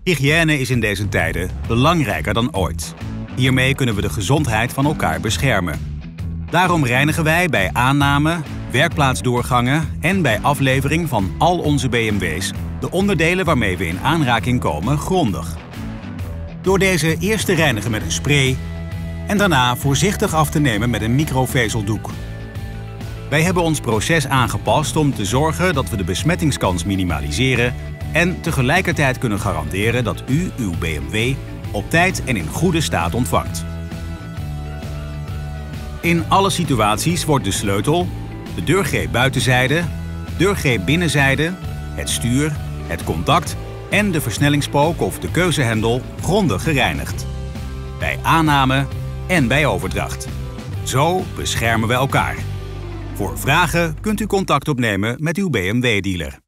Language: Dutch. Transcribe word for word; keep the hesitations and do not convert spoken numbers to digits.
Hygiëne is in deze tijden belangrijker dan ooit. Hiermee kunnen we de gezondheid van elkaar beschermen. Daarom reinigen wij bij aanname, werkplaatsdoorgangen en bij aflevering van al onze B M W's de onderdelen waarmee we in aanraking komen grondig. Door deze eerst te reinigen met een spray en daarna voorzichtig af te nemen met een microvezeldoek. Wij hebben ons proces aangepast om te zorgen dat we de besmettingskans minimaliseren en tegelijkertijd kunnen garanderen dat u uw B M W op tijd en in goede staat ontvangt. In alle situaties wordt de sleutel, de deurgreep buitenzijde, deurgreep binnenzijde, het stuur, het contact en de versnellingspook of de keuzehendel grondig gereinigd. Bij aanname en bij overdracht. Zo beschermen we elkaar. Voor vragen kunt u contact opnemen met uw B M W-dealer.